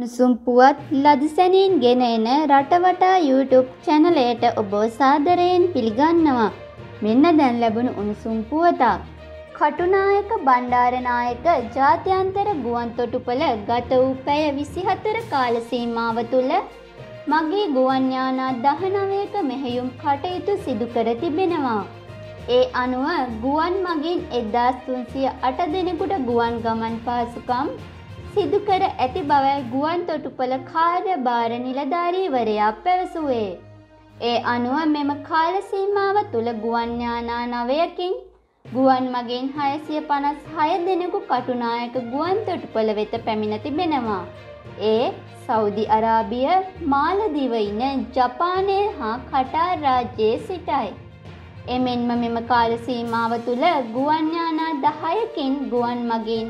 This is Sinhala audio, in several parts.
උණුසුම් පුවත් ලදිසැනින් ගෙන එන රටවටා YouTube චැනලයට ඔබ සාදරයෙන් පිළිගන්නවා. මෙන්න දැන් ලැබුණු උණුසුම් පුවතක්. කටුනායක බණ්ඩාරනායක ජාත්‍යන්තර ගුවන් තොටුපළ ගත වූ පැය 24 කාල සීමාව තුළ මගී ගුවන් යානා 19ක මෙහෙයුම් කටයුතු සිදු කර තිබෙනවා. ඒ අනුව ගුවන් මගින් 1308 දෙනෙකුට ගුවන් ගමන් පහසුකම් සිදු කර ඇති බවයි ගුවන් තොටුපළ කාර්යභාර නිලධාරීවරයා පැවසුවේ. ඒ අනුව මෙම කාල සීමාව තුළ ගුවන් යානා 9කින් ගුවන් මගින් 656 දෙනෙකු කටුනායක ගුවන් තොටුපළ වෙත පැමිණ තිබෙනවා. ඒ සෞදි අරාබිය, මාලදිවයින, ජපානය හා කටාර් රාජ්‍යයේ සිටයි. එමෙන්ම මෙම කාල සීමාව තුළ ගුවන් යානා 10කින් ගුවන් මගින්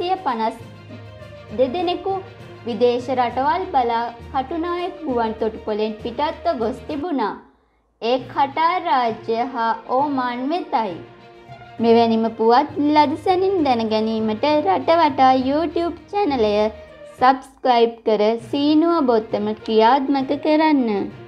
652 දෙනෙකු විදේශ රටවල් බලා කටුනායක ගුවන් තොටුපළෙන් පිටත්ව ගොස් තිබුණා. ඒ කටාර් රාජ්‍ය හා ඕමාන් වෙතයි. මෙවැනිම පුවත් ලදිසැනින් දැන ගැනීමට රටවටා YouTube චැනලය සබ්ස්ක්‍රයිබ් කර සීනුව බොත්තම ක්‍රියාත්මක කරන්න.